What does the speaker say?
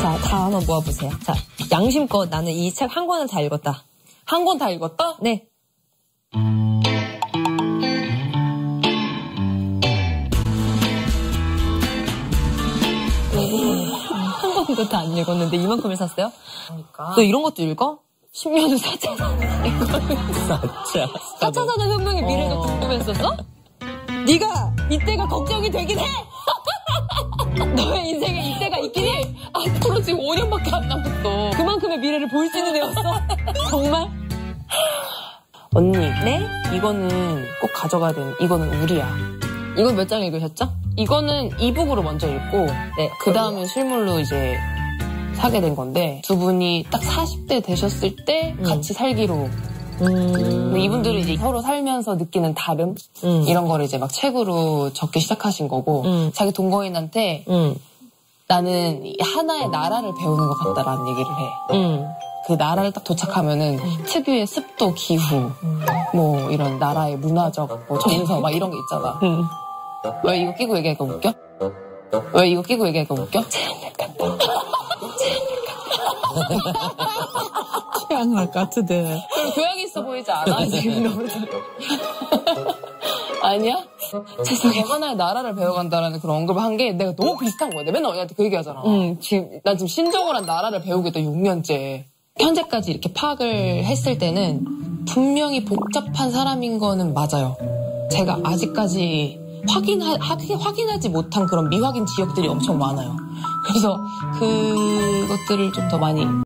자, 다 한번 모아보세요. 자, 양심껏 나는 이 책 한 권을 다 읽었다. 한 권 다 읽었다? 네. 한 권도 다 안 읽었는데 이만큼을 샀어요? 그러니까. 너 이런 것도 읽어? 10년 후 4차 산업혁명의 미래가 궁금했었어? 네가 이때가 걱정이 되긴 해! 너의 인생에 이때가 있긴 해! 앞으로 지금 5년밖에 안 남았어. 그만큼의 미래를 볼 수 있는 애였어? 정말? 언니. 네? 이거는 꼭 가져가야 되는, 이거는 우리야. 이건 몇 장 읽으셨죠? 이거는 이북으로 먼저 읽고, 네. 그 다음에 실물로 이제 사게 된 건데, 두 분이 딱 40대 되셨을 때 같이 살기로. 근데 이분들이 이제 서로 살면서 느끼는 다름? 이런 거를 이제 막 책으로 적기 시작하신 거고, 자기 동거인한테 나는 하나의 나라를 배우는 것 같다라는 얘기를 해. 그 나라를 딱 도착하면은 특유의 습도, 기후, 뭐 이런 나라의 문화적 뭐 정서 막 이런 게 있잖아. 왜 이거 끼고 얘기하니까 웃겨? 왜 이거 끼고 얘기하니까 웃겨? 취향할 것 같은데. 그럼 교양 있어 보이지 않아? 아니야? 죄송해요. 하나의 나라를 배워간다라는 그런 언급을 한 게 내가 너무 비슷한 거야. 내가 맨날 언니한테 그 얘기하잖아. 나 지금 신정을 한 나라를 배우게 돼 6년째. 현재까지 이렇게 파악을 했을 때는 분명히 복잡한 사람인 거는 맞아요. 제가 아직까지 확인하지 못한 그런 미확인 지역들이 엄청 많아요. 그래서 그것들을 좀 더 많이